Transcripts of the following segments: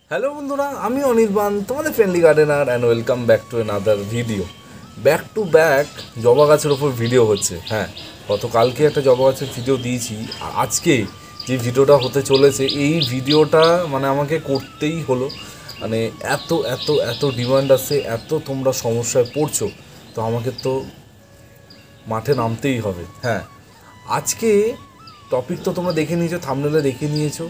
Hello বন্ধুরা, আমি অনির্বাণ, তোমাদের friendly gardener, and welcome back to another video. Back to back জবা গাছের ওপর ভিডিও হচ্ছে। হ্যাঁ, গতকালকে একটা জবা গাছের ভিডিও দিয়েছি, আর আজকে যে ভিডিওটা হতে চলেছে এই ভিডিওটা মানে আমাকে করতেই হলো। মানে এত এত এত ডিমান্ড আছে, এত তোমরা সমস্যায় পড়ছো, তো আমাকে তো মাঠে নামতেই হবে। হ্যাঁ, আজকে টপিক তো তোমরা দেখে নিয়েছো, থাম্বনেলে দেখে নিয়েছো।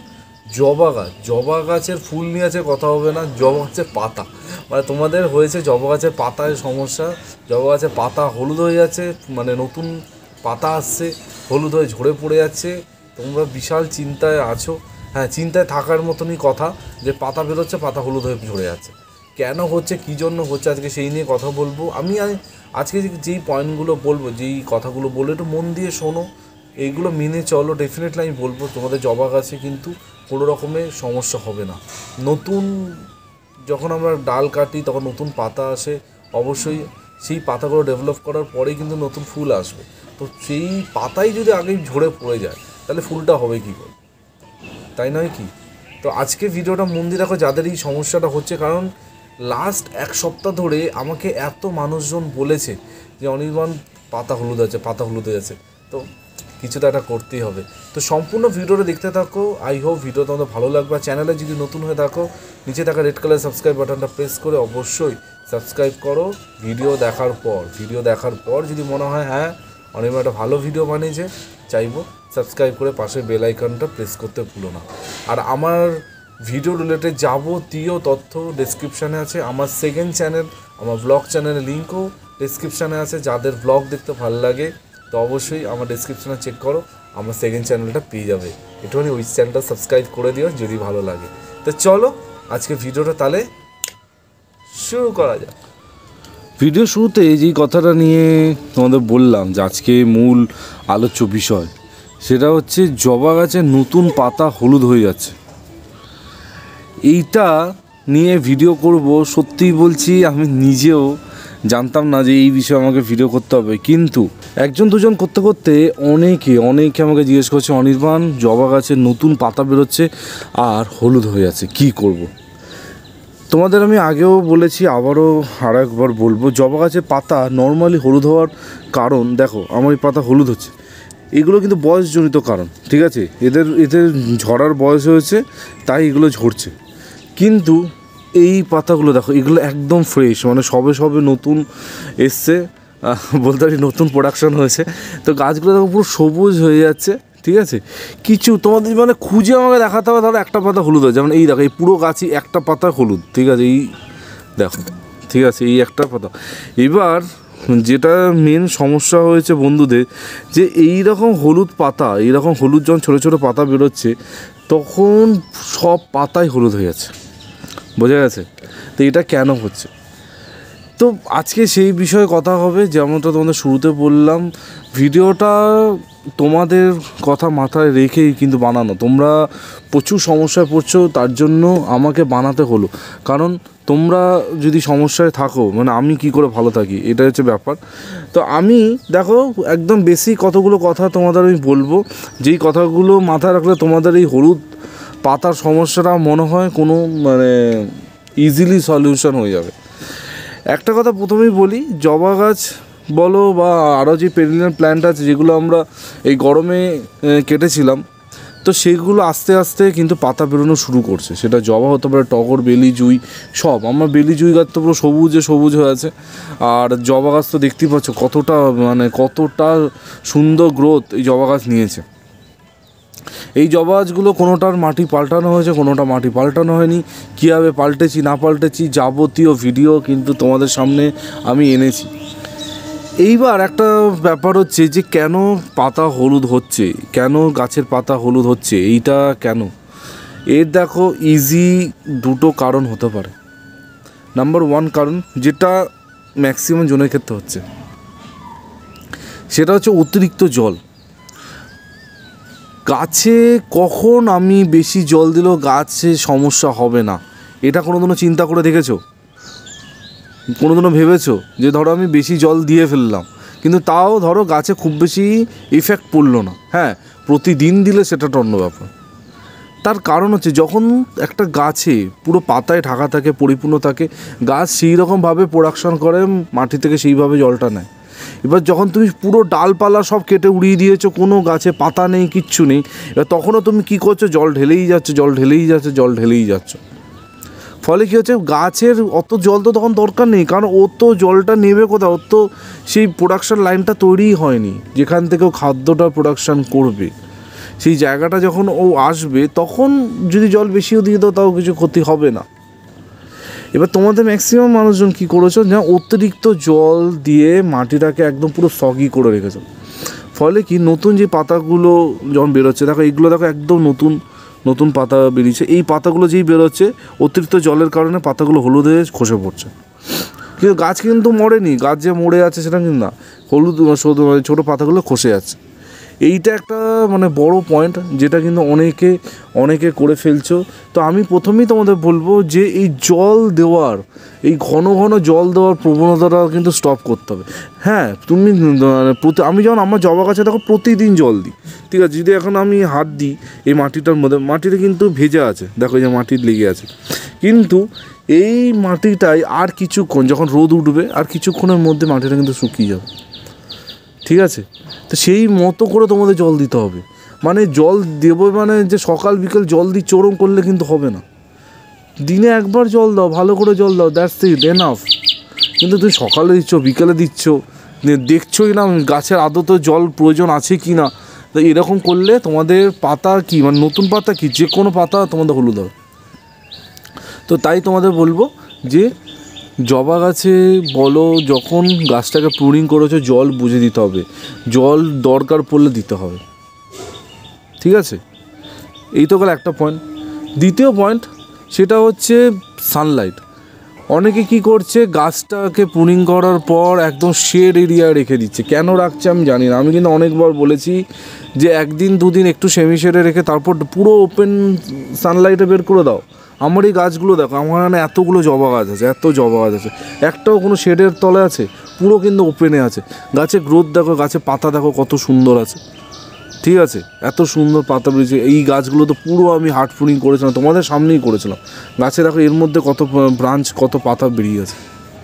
জবা গাছের ফুল নিয়ে আছে কথা হবে না, জবা গাছের পাতা, মানে তোমাদের হয়েছে জবা গাছের পাতায় সমস্যা। জবা গাছের পাতা হলুদ হয়ে যাচ্ছে, মানে নতুন পাতা আসছে, হলুদ হয়ে ঝরে পড়ে যাচ্ছে, তোমরা বিশাল চিন্তায় আছো। হ্যাঁ, চিন্তায় থাকার মতনই কথা, যে পাতা বেরোচ্ছে, পাতা হলুদ হয়ে ঝরে যাচ্ছে, কেন হচ্ছে, কী জন্য হচ্ছে, আজকে সেই নিয়ে কথা বলবো। আমি আজকে যেই পয়েন্টগুলো বলবো, যেই কথাগুলো বলবো, একটু মন দিয়ে শোনো, এইগুলো মেনে চলো। ডেফিনেটলি আমি বলবো তোমাদের জবা গাছে কিন্তু কোনো রকমের সমস্যা হবে না। নতুন যখন আমরা ডাল কাটি তখন নতুন পাতা আসে, অবশ্যই সেই পাতাগুলো ডেভেলপ করার পরেই কিন্তু নতুন ফুল আসবে। তো সেই পাতাই যদি আগেই ঝরে পড়ে যায়, তাহলে ফুলটা হবে কী করে, তাই নয় কি? তো আজকে ভিডিওটা মন দিয়ে দেখো, যাদের এই সমস্যাটা হচ্ছে। কারণ লাস্ট এক সপ্তাহ ধরে আমাকে এত মানুষজন বলেছে যে অনির্বাণ পাতা হলুদ আছে, পাতা হলুদ হয়ে আছে, তো কিছু তো একটা করতেই হবে। তো সম্পূর্ণ ভিডিওটা দেখতে থাকো, আই হোপ ভিডিও তোমাদের ভালো লাগবে। চ্যানেলে যদি নতুন হয়ে থাকো, নিচে থাকা রেড কালার সাবস্ক্রাইব বাটনটা প্রেস করে অবশ্যই সাবস্ক্রাইব করো। ভিডিও দেখার পর যদি মনে হয় হ্যাঁ অনির্বাণ একটা ভালো ভিডিও বানিয়েছে, চাইবো সাবস্ক্রাইব করে পাশে বেল আইকনটা প্রেস করতে ভুলো না। আর আমার ভিডিও রিলেটেড যাবতীয় তথ্য ডেসক্রিপশানে আছে। আমার সেকেন্ড চ্যানেল, আমার ব্লগ চ্যানেলের লিঙ্কও ডেসক্রিপশানে আছে। যাদের ব্লগ দেখতে ভালো লাগে তো অবশ্যই আমার ডেসক্রিপশানে চেক করো, আমার সেকেন্ড চ্যানেলটা পেয়ে যাবে। একটুখানি ওই চ্যানেলটা সাবস্ক্রাইব করে দিও যদি ভালো লাগে। তো চলো আজকে ভিডিওটা তাহলে শুরু করা যাক। ভিডিও শুরুতে যেই কথাটা নিয়ে তোমাদের বললাম যে আজকে মূল আলোচ্য বিষয়, সেটা হচ্ছে জবা গাছের নতুন পাতা হলুদ হয়ে যাচ্ছে। এইটা নিয়ে ভিডিও করব, সত্যিই বলছি আমি নিজেও জানতাম না যে এই বিষয়ে আমাকে ভিডিও করতে হবে, কিন্তু একজন দুজন করতে করতে অনেকে আমাকে জিজ্ঞেস করছে অনির্বাণ জবা গাছের নতুন পাতা বেরোচ্ছে আর হলুদ হয়ে যাচ্ছে, কী করব। তোমাদের আমি আগেও বলেছি, আবারও আর একবার বলবো, জবা গাছের পাতা নর্মালি হলুদ হওয়ার কারণ, দেখো আমার এই পাতা হলুদ হচ্ছে, এগুলো কিন্তু বয়সজনিত কারণ, ঠিক আছে? এদের ঝরার বয়স হয়েছে তাই এগুলো ঝরছে। কিন্তু এই পাতাগুলো দেখো, এগুলো একদম ফ্রেশ, মানে সবে নতুন এসছে, বলতে পারি নতুন প্রোডাকশন হয়েছে। তো গাছগুলো দেখো পুরো সবুজ হয়ে যাচ্ছে, ঠিক আছে? কিছু তোমাদের মানে খুঁজে আমাকে দেখাতে হবে, ধরো একটা পাতা হলুদ হয়েছে, যেমন এই দেখো এই পুরো গাছই একটা পাতা হলুদ, ঠিক আছে? এই দেখো, ঠিক আছে, এই একটা পাতা। এবার যেটা মেন সমস্যা হয়েছে বন্ধুদের, যে এই রকম হলুদ পাতা, এইরকম হলুদ যখন ছোটো ছোটো পাতা বেরোচ্ছে, তখন সব পাতাই হলুদ হয়ে যাচ্ছে, বোঝা গেছে? তো এটা কেন হচ্ছে, তো আজকে সেই বিষয়ে কথা হবে। যেমনটা তোমাদের শুরুতে বললাম, ভিডিওটা তোমাদের কথা মাথায় রেখেই কিন্তু বানানো। তোমরা প্রচুর সমস্যায় পড়ছো, তার জন্য আমাকে বানাতে হলো। কারণ তোমরা যদি সমস্যায় থাকো, মানে আমি কি করে ভালো থাকি, এটা হচ্ছে ব্যাপার। তো আমি দেখো একদম বেসিক কতগুলো কথা তোমাদের আমি বলবো, যেই কথাগুলো মাথায় রাখলে তোমাদের এই হলুদ পাতার সমস্যাটা মনে হয় কোনো মানে ইজিলি সলিউশন হয়ে যাবে। একটা কথা প্রথমেই বলি, জবা গাছ বলো বা আরও যে পেরিনিয়াল প্ল্যান্ট আছে যেগুলো আমরা এই গরমে কেটেছিলাম, তো সেগুলো আস্তে আস্তে কিন্তু পাতা বেরোনো শুরু করছে। সেটা জবা হতে পারে, টগর, বেলি জুঁই, সব। আমার বেলি জুঁই গাছ তো পুরো সবুজ হয়ে আছে। আর জবা গাছ তো দেখতেই পাচ্ছ কতটা সুন্দর গ্রোথ এই জবা গাছ নিয়েছে। এই জবা গাছগুলো কোনোটার মাটি পাল্টানো হয়েছে, কোনোটা মাটি পাল্টানো হয়নি। কীভাবে পাল্টেছি না পাল্টেছি যাবতীয় ভিডিও কিন্তু তোমাদের সামনে আমি এনেছি। এইবার একটা ব্যাপার হচ্ছে যে কেন পাতা হলুদ হচ্ছে, কেন গাছের পাতা হলুদ হচ্ছে, এইটা কেন, এর দেখো ইজি দুটো কারণ হতে পারে। নাম্বার ওয়ান কারণ, যেটা ম্যাক্সিমাম জনের ক্ষেত্রে হচ্ছে, সেটা হচ্ছে অতিরিক্ত জল। গাছে কখন আমি বেশি জল দিলেও গাছে সমস্যা হবে না, এটা কোনোদিনও চিন্তা করে দেখেছো? কোনোদিনও ভেবেছো যে ধরো আমি বেশি জল দিয়ে ফেললাম, কিন্তু তাও ধরো গাছে খুব বেশি ইফেক্ট পড়লো না? হ্যাঁ, প্রতিদিন দিলে সেটা অন্য ব্যাপার। তার কারণ হচ্ছে যখন একটা গাছে পুরো পাতায় ঢাকা থাকে, পরিপূর্ণ থাকে, গাছ সেই রকমভাবে প্রোডাকশন করে, মাটি থেকে সেইভাবে জলটা নেয়। এবার যখন তুমি পুরো ডালপালা সব কেটে উড়িয়ে দিয়েছো, কোনো গাছে পাতা নেই, কিচ্ছু নেই, এবার তখনও তুমি কী করছো, জল ঢেলেই যাচ্ছে, জল ঢেলেই যাচ্ছে, জল ঢেলেই যাচ্ছ। ফলে কী হচ্ছে, গাছের অত জল তো তখন দরকার নেই, কারণ ও তো জলটা নেবে কোথাও, ওর তো সেই প্রোডাকশন লাইনটা তৈরিই হয়নি যেখান থেকে ও খাদ্যটা প্রোডাকশান করবে। সেই জায়গাটা যখন ও আসবে তখন যদি জল বেশিও দিয়ে দাও তাও কিছু ক্ষতি হবে না। এবার তোমাদের ম্যাক্সিমাম মানুষজন কী করেছো, না অতিরিক্ত জল দিয়ে মাটিটাকে একদম পুরো সগি করে রেখেছো। ফলে কি, নতুন যে পাতাগুলো যখন বেরোচ্ছে, দেখো এইগুলো দেখো একদম নতুন নতুন পাতা বেরিয়েছে, এই পাতাগুলো যেই বেরোচ্ছে অতিরিক্ত জলের কারণে পাতাগুলো হলুদ হয়ে খসে পড়ছে। কিন্তু গাছ কিন্তু মরেনি, গাছ যে মরে আছে সেটা কিন্তু না, হলুদ ছোটো পাতাগুলো খসে যাচ্ছে। এইটা একটা মানে বড় পয়েন্ট, যেটা কিন্তু অনেকে করে ফেলছো। তো আমি প্রথমেই তোমাদের বলবো যে এই জল দেওয়ার, এই ঘন ঘন জল দেওয়ার প্রবণতাটা কিন্তু স্টপ করতে হবে। হ্যাঁ, তুমি আমি যখন আমার জবা গাছে দেখো প্রতিদিন জল দিই, ঠিক আছে, যদি এখন আমি হাত দিই এই মাটিটার মধ্যে, মাটিটা কিন্তু ভেজা আছে, দেখো যে মাটির লেগে আছে, কিন্তু এই মাটিটাই আর কিছুক্ষণ যখন রোদ উঠবে আর কিছুক্ষণের মধ্যে মাটিটা কিন্তু শুকিয়ে যাবে, ঠিক আছে। তো সেই মতো করে তোমাদের জল দিতে হবে, মানে জল দেবো মানে যে সকাল বিকেল জল দিয়ে চরম করলে কিন্তু হবে না। দিনে একবার জল দাও, ভালো করে জল দাও, দ্যাটস ইট, এনাফ। কিন্তু তুমি সকালে দিচ্ছ, বিকেলে দিচ্ছ, দেখছোই না গাছের আদতে জল প্রয়োজন আছে কি না। তো এরকম করলে তোমাদের পাতা কি, মানে নতুন পাতা কি, যে কোনো পাতা তোমাদের হলুদ হবে। তো তাই তোমাদের বলবো যে জবা গাছে বলো, যখন গাছটাকে প্রুনিং করেছো জল বুঝে দিতে হবে, জল দরকার পড়লে দিতে হবে, ঠিক আছে। এই তো গেল একটা পয়েন্ট। দ্বিতীয় পয়েন্ট সেটা হচ্ছে সানলাইট। অনেকে কি করছে, গাছটাকে প্রুনিং করার পর একদম শেড এরিয়া রেখে দিচ্ছে। কেন রাখছে আমি জানি না, আমি কিন্তু অনেকবার বলেছি যে একদিন দুদিন একটু সেমি শেডে রেখে তারপর পুরো ওপেন সানলাইটে বের করে দাও। আমার এই গাছগুলো দেখো, আমার এখানে এতগুলো জবা গাছ আছে, এত জবা গাছ আছে, একটাও কোনো শেডের তলে আছে, পুরো কিন্তু ওপেনে আছে। গাছের গ্রোথ দেখো, গাছের পাতা দেখো কত সুন্দর আছে, ঠিক আছে, এত সুন্দর পাতা বেরিয়েছে। এই গাছগুলো তো পুরো আমি হার্ড প্রুনিং করেছিলাম, তোমাদের সামনেই করেছিলাম। গাছে দেখো এর মধ্যে কত ব্রাঞ্চ, কত পাতা বেরিয়ে আছে।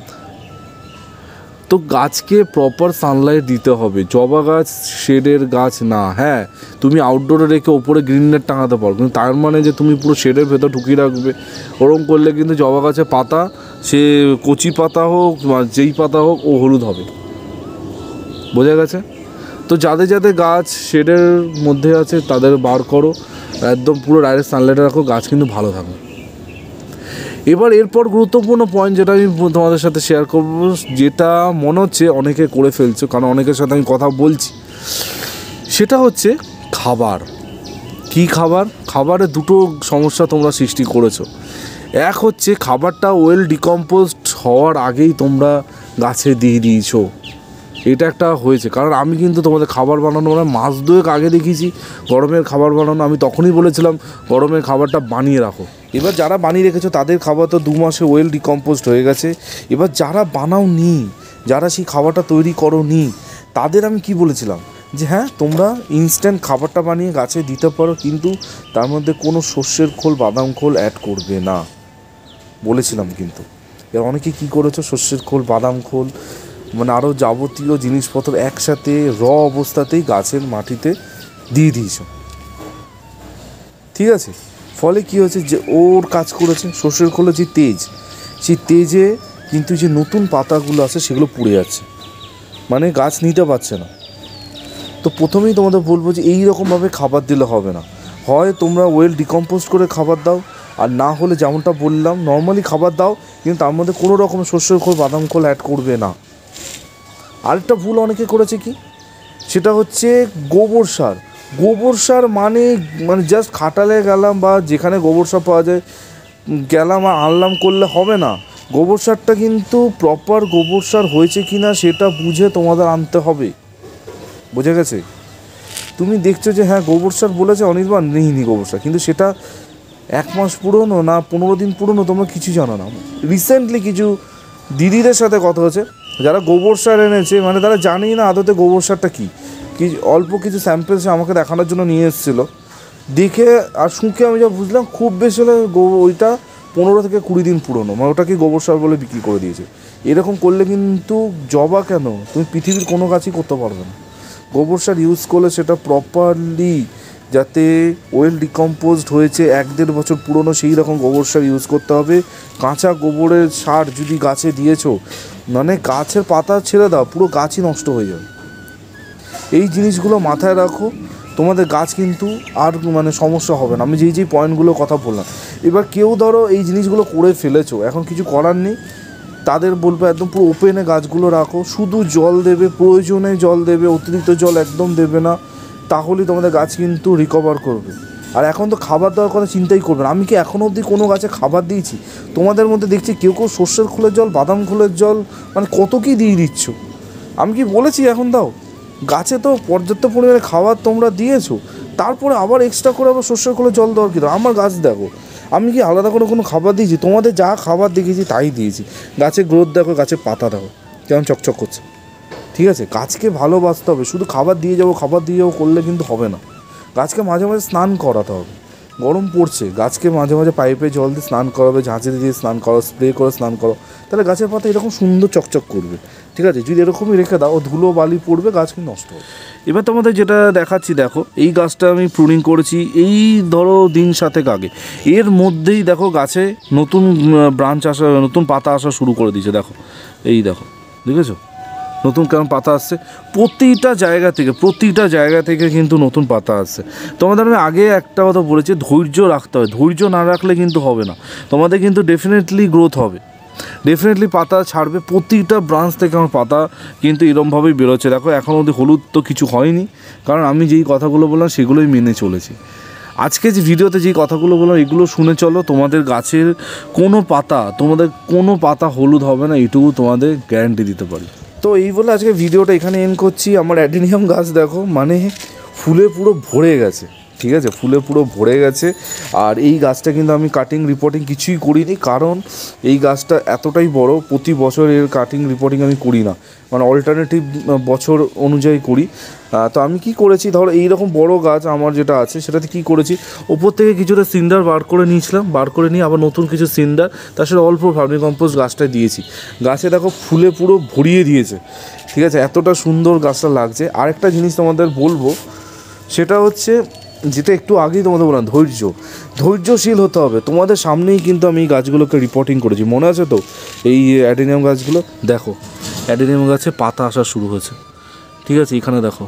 তো গাছকে প্রপার সানলাইট দিতে হবে। জবা গাছ শেডের গাছ না। হ্যাঁ, তুমি আউটডোরে রেখে ওপরে গ্রিন নেট টাঙাতে পারো, কিন্তু তার মানে যে তুমি পুরো শেডের ভেতর ঢুকিয়ে রাখবে, ওরকম করলে কিন্তু জবা গাছের পাতা, সে কচি পাতা হোক বা যেই পাতা হোক, ও হলুদ হবে। বোঝা গেছে? তো যাদের যাদের গাছ শেডের মধ্যে আছে তাদের বার করো, একদম পুরো ডাইরেক্ট সানলাইটে রাখো, গাছ কিন্তু ভালো থাকবে। এবার এরপর গুরুত্বপূর্ণ পয়েন্ট যেটা আমি তোমাদের সাথে শেয়ার করব, যেটা মনে হচ্ছে অনেকে করে ফেলছো, কারণ অনেকের সাথে আমি কথা বলছি, সেটা হচ্ছে খাবার। কি খাবার? খাবারে দুটো সমস্যা তোমরা সৃষ্টি করেছো। এক হচ্ছে খাবারটা ওয়েল ডিকম্পোজড হওয়ার আগেই তোমরা গাছে দিয়ে দিয়েছো, এটা একটা হয়েছে। কারণ আমি কিন্তু তোমাদের খাবার বানানো মানে মাস দুয়েক আগে দেখিয়েছি গরমের খাবার বানানো, আমি তখনই বলেছিলাম গরমের খাবারটা বানিয়ে রাখো। এবার যারা বানিয়ে রেখেছো তাদের খাবার তো 2 মাসে ওয়েল ডিকম্পোজড হয়ে গেছে। এবার যারা বানাও নি, যারা সেই খাবারটা তৈরি করো নি, তাদের আমি কি বলেছিলাম যে হ্যাঁ তোমরা ইনস্ট্যান্ট খাবারটা বানিয়ে গাছে দিতে পারো, কিন্তু তার মধ্যে কোনো সর্ষের খোল, বাদাম খোল অ্যাড করবে না বলেছিলাম। কিন্তু এর অনেকে কী করেছো, সর্ষের খোল, বাদাম খোল, মানে আরও যাবতীয় জিনিসপত্র একসাথে অবস্থাতেই গাছের মাটিতে দিয়ে দিয়েছ, ঠিক আছে। ফলে কী হয়েছে, যে ওর কাজ করেছে সর্ষের খোলে যে তেজ, সেই তেজে কিন্তু যে নতুন পাতাগুলো আছে সেগুলো পুড়ে যাচ্ছে, মানে গাছ নিতে পারছে না। তো প্রথমেই তোমাদের বলবো যে এই রকমভাবে খাবার দিলে হবে না। হয় তোমরা ওয়েল ডিকম্পোজ করে খাবার দাও, আর না হলে যেমনটা বললাম নর্মালি খাবার দাও, কিন্তু তার মধ্যে কোনো রকম সর্ষের খোল, বাদাম খোল অ্যাড করবে না। আরেকটা ভুল অনেকে করেছে কি, সেটা হচ্ছে গোবর সার। গোবর সার মানে জাস্ট খাটালে গেলাম বা যেখানে গোবর সার পাওয়া যায় গেলাম আর আনলাম করলে হবে না। গোবর সারটা কিন্তু প্রপার গোবর সার হয়েছে কি না সেটা বুঝে তোমাদের আনতে হবে, বোঝা গেছে। তুমি দেখছো যে হ্যাঁ গোবর সার বলেছে অনির্বাণ নেইনি গোবর সার, কিন্তু সেটা 1 মাস পুরনো না 15 দিন পুরনো, তোমরা কিছু জানো না। রিসেন্টলি কিছু দিদিদের সাথে কথা হচ্ছে যারা গোবর সার এনেছে, মানে তারা জানেই না আদতে গোবর সারটা কী। অল্প কিছু স্যাম্পেলস আমাকে দেখানোর জন্য নিয়ে এসেছিলো, দেখে আর শুঁকে আমি যা বুঝলাম খুব বেশি হলে ওইটা 15 থেকে 20 দিন পুরনো, মানে ওটাকে গোবর সার বলে বিক্রি করে দিয়েছে। এরকম করলে কিন্তু জবা কেন, তুমি পৃথিবীর কোনো কাজই করতে পারবে না। গোবর সার ইউজ করলে সেটা প্রপারলি যাতে ওয়েল ডিকম্পোজড হয়েছে 1-1.5 বছর পুরনো সেই রকম গোবর সার ইউজ করতে হবে। কাঁচা গোবরের সার যদি গাছে দিয়েছো, মানে গাছের পাতা ছেড়ে দাও, পুরো গাছই নষ্ট হয়ে যাবে। এই জিনিসগুলো মাথায় রাখো, তোমাদের গাছ কিন্তু আর মানে সমস্যা হবে না। আমি যেই পয়েন্টগুলো কথা বললাম, এবার কেউ ধরো এই জিনিসগুলো করে ফেলেছো, এখন কিছু করার নেই, তাদের বলবো একদম পুরো ওপেনে গাছগুলো রাখো, শুধু জল দেবে, প্রয়োজনে জল দেবে, অতিরিক্ত জল একদম দেবে না, তাহলেই তোমাদের গাছ কিন্তু রিকভার করবে। আর এখন তো খাবার দেওয়ার কথা চিন্তাই করবে না। আমি কি এখনও অবধি কোনো গাছে খাবার দিয়েছি? তোমাদের মধ্যে দেখছি কেউ সর্ষের খোলের জল, বাদাম খোলের জল, মানে কত কী দিয়ে দিচ্ছ। আমি কি বলেছি এখন দাও? গাছে তো পর্যাপ্ত পরিমাণে খাবার তোমরা দিয়েছো, তারপরে আবার এক্সট্রা করে আবার সর্ষের খোলের জল দেওয়ার কী? আমার গাছ দেখো, আমি কি আলাদা করে কোনো খাবার দিয়েছি? তোমাদের যা খাবার দেখেছি তাই দিয়েছি। গাছের গ্রোথ দেখো, গাছের পাতা দেখো কেমন চকচক করছে। ঠিক আছে, গাছকে ভালোবাসতে হবে। শুধু খাবার দিয়ে যাবো করলে কিন্তু হবে না। গাছকে মাঝে মাঝে স্নান করাতে হবে। গরম পড়ছে, গাছকে মাঝে মাঝে পাইপে জল দিয়ে স্নান করাবে, ঝাঁঝরি দিয়ে স্নান করো, স্প্রে করে স্নান করো, তাহলে গাছের পাতা এরকম সুন্দর চকচক করবে। ঠিক আছে, যদি এরকমই রেখে দাও, ধুলো বালি পড়বে, গাছ কিন্তু নষ্ট হবে। এবার তোমাদের যেটা দেখাচ্ছি দেখো, এই গাছটা আমি প্রুনিং করেছি এই ধরো দিন 7 আগে। এর মধ্যেই দেখো গাছে নতুন ব্রাঞ্চ আসা, নতুন পাতা আসা শুরু করে দিয়েছে। দেখো, এই দেখো, দেখেছো নতুন কেমন পাতা আসছে? প্রতিটা জায়গা থেকে কিন্তু নতুন পাতা আসছে। তোমাদের আমি আগে একটা কথা বলেছি, ধৈর্য রাখতে হবে। ধৈর্য না রাখলে কিন্তু হবে না। তোমাদের কিন্তু ডেফিনেটলি গ্রোথ হবে, ডেফিনেটলি পাতা ছাড়বে। প্রতিটা ব্রাঞ্চ থেকে আমার পাতা কিন্তু এরমভাবেই বেরোচ্ছে। দেখো এখনও অবধি হলুদ তো কিছু হয়নি, কারণ আমি যেই কথাগুলো বললাম সেগুলোই মেনে চলেছি। আজকে যে ভিডিওতে যেই কথাগুলো বললাম এগুলো শুনে চলো, তোমাদের গাছের তোমাদের কোনো পাতা হলুদ হবে না, এইটুকু তোমাদের গ্যারান্টি দিতে পারি। তো এই বলে আজকে ভিডিওটা এখানে এন্ড করছি। আমার অ্যাডেনিয়াম গাছ দেখো, মানে ফুলে পুরো ভরে গেছে। ঠিক আছে, ফুলে পুরো ভরে গেছে। আর এই গাছটা কিন্তু আমি কাটিং রিপোর্টিং কিছুই করিনি, কারণ এই গাছটা এতটাই বড়, প্রতি বছর এর কাটিং রিপোর্টিং আমি করি না, মানে অল্টারনেটিভ বছর অনুযায়ী করি। তো আমি কি করেছি, ধরো এইরকম বড় গাছ আমার যেটা আছে সেটাতে কি করেছি, ওপর থেকে কিছুটা সিন্ডার বার করে নিয়েছিলাম, বার করে নিয়ে আবার নতুন কিছু সিন্ডার, তার সাথে অল্প ভার্মি কম্পোস্ট গাছটায় দিয়েছি। গাছে দেখো ফুলে পুরো ভরিয়ে দিয়েছে। ঠিক আছে, এতটা সুন্দর গাছটা লাগছে। আরেকটা জিনিস তোমাদের বলবো, সেটা হচ্ছে যেটা একটু আগেই তোমাদের বললাম, ধৈর্যশীল হতে হবে। তোমাদের সামনেই কিন্তু আমি এই গাছগুলোকে রিপোর্টিং করেছি, মনে আছে তো? এই অ্যাডেনিয়াম গাছগুলো দেখো, অ্যাডেনিয়াম গাছে পাতা আসা শুরু হয়েছে। ঠিক আছে, এখানে দেখো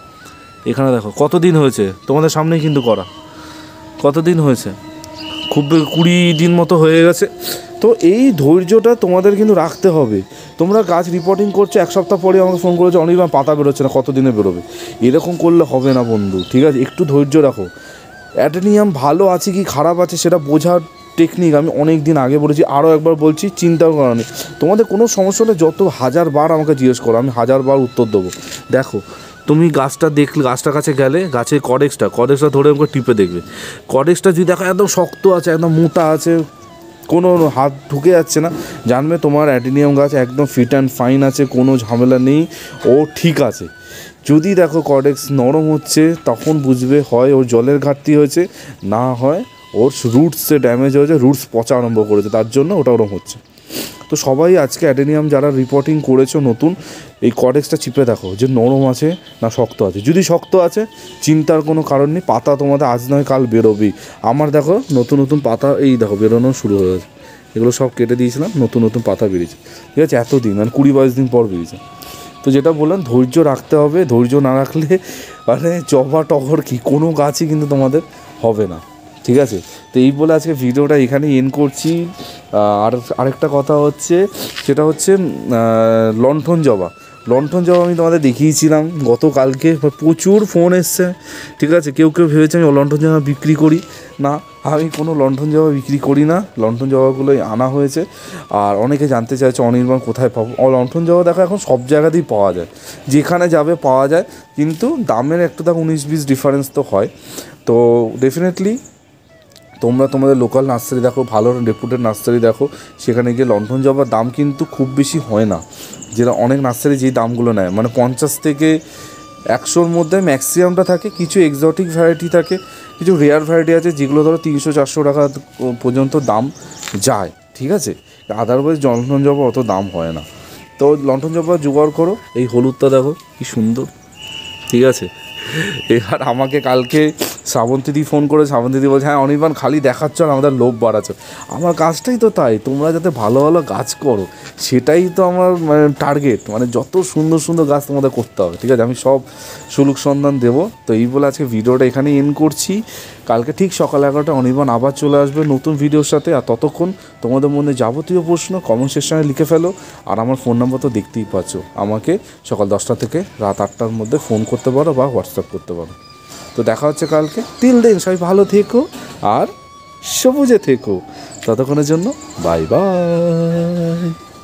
কতদিন হয়েছে, তোমাদের সামনেই কিন্তু করা। কতদিন হয়েছে? খুব 20 দিন মতো হয়ে গেছে। তো এই ধৈর্যটা তোমাদের কিন্তু রাখতে হবে। তোমরা গাছ রিপোর্টিং করছো, 1 সপ্তাহ পরে আমাকে ফোন করেছো, অনির্বাণ পাতা বেরোচ্ছে না, কতদিনে বেরোবে? এরকম করলে হবে না বন্ধু। ঠিক আছে, একটু ধৈর্য রাখো। অ্যাডেনিয়াম ভালো আছে কি খারাপ আছে সেটা বোঝার টেকনিক আমি অনেক দিন আগে বলেছি, আরও একবার বলছি, চিন্তাও করা নেই। তোমাদের কোনো সমস্যা হলে যত 1000 বার আমাকে জিজ্ঞেস করো, আমি 1000 বার উত্তর দেবো। দেখো, তুমি গাছটা দেখলে, গাছটার কাছে গেলে, গাছের কডেক্সটা ধরে আমাকে টিপে দেখবে। কডেক্সটা যদি দেখো একদম শক্ত আছে, একদম মোটা আছে, কোনো হাত ঢুকে যাচ্ছে না, জানবে তোমার অ্যাডেনিয়াম গাছ একদম ফিট অ্যান্ড ফাইন আছে, কোনো ঝামেলা নেই, ও ঠিক আছে। যদি দেখো কডেক্স নরম হচ্ছে, তখন বুঝবে হয় ওর জলের ঘাটতি হয়েছে, না হয় ওর রুটসে ড্যামেজ হয়েছে, রুটস পচা আরম্ভ করেছে, তার জন্য ওটা ওরম হচ্ছে। তো সবাই আজকে অ্যাডেনিয়াম যারা রিপোর্টিং করেছো নতুন, এই কডেক্সটা চিপে দেখো যে নরম আছে না শক্ত আছে। যদি শক্ত আছে, চিন্তার কোনো কারণ নেই, পাতা তোমাদের আজ নয় কাল বেরোবেই। আমার দেখো নতুন পাতা এই দেখো বেরোনো শুরু হয়ে গেছে। এগুলো সব কেটে দিয়েছিলাম, নতুন পাতা বেরিয়েছে। ঠিক আছে, এতদিন মানে 20-22 দিন পর বেরিয়েছে। তো যেটা বললাম, ধৈর্য রাখতে হবে। ধৈর্য না রাখলে মানে জবা টগর কি কোনো গাছই কিন্তু তোমাদের হবে না। ঠিক আছে, তো এই বলে আজকে ভিডিওটা এখানেই এন্ড করছি। আরেকটা কথা হচ্ছে, সেটা হচ্ছে লণ্ঠন জবা আমি তোমাদের দেখিয়েছিলাম গতকালকে, প্রচুর ফোন এসছে। ঠিক আছে, কেউ ভেবেছে আমি লণ্ঠন জবা বিক্রি করি, না, আমি কোনো লণ্ঠন জবা বিক্রি করি না। লণ্ঠন জবাগুলোই আনা হয়েছে। আর অনেকে জানতে চাইছে অনির্বাণ কোথায় পাবো। লণ্ঠন জবা দেখো এখন সব জায়গাতেই পাওয়া যায়, যেখানে যাবে পাওয়া যায়, কিন্তু দামের একটু দেখো 19-20 ডিফারেন্স তো হয়। তো ডেফিনেটলি তোমরা তোমাদের লোকাল নার্সারি দেখো, ভালো রেপুটেড নার্সারি দেখো, সেখানে গিয়ে লণ্ঠন জবার দাম কিন্তু খুব বেশি হয় না, যেটা অনেক নার্সারি যেই দামগুলো নেয়, মানে 50 থেকে 100-র মধ্যে ম্যাক্সিমামটা থাকে, কিছু এক্সোটিক ভ্যারাইটি থাকে, কিছু রেয়ার ভ্যারাইটি আছে যেগুলো ধরো 300-400 টাকা পর্যন্ত দাম যায়, ঠিক আছে। আদারওয়াইজ লন্ঠন জবা অত দাম হয় না। তো লন্ঠন জবা জোগাড় করো। এই হলুদটা দেখো কি সুন্দর, ঠিক আছে। এবার আমাকে কালকে শ্রাবন্তীদি ফোন করে, শ্রাবন্তীদি বলছে হ্যাঁ অনির্বাণ খালি দেখাচ্ছ আর আমাদের লোভ বাড়াচ্ছ। আমার কাজটাই তো তাই, তোমরা যাতে ভালো ভালো গাছ করো সেটাই তো আমার মানে টার্গেট, মানে যত সুন্দর সুন্দর গাছ তোমাদের করতে হবে, ঠিক আছে। আমি সব সুলুক সন্ধান দেবো। তো এই বলে আজকে ভিডিওটা এখানেই এন্ড করছি। কালকে ঠিক সকাল 11টায় অনির্বাণ আবার চলে আসবে নতুন ভিডিওর সাথে। আর ততক্ষণ তোমাদের মধ্যে যাবতীয় প্রশ্ন কমেন্ট সেকশনে লিখে ফেলো। আর আমার ফোন নাম্বার তো দেখতেই পাচ্ছ, আমাকে সকাল 10টা থেকে রাত 8টার মধ্যে ফোন করতে পারো বা হোয়াটসঅ্যাপ করতে পারো। তো দেখা হচ্ছে কালকে। টিল দেন সবাই ভালো থেকো আর সবুজে থেকো। ততক্ষণের জন্য বাই বাই।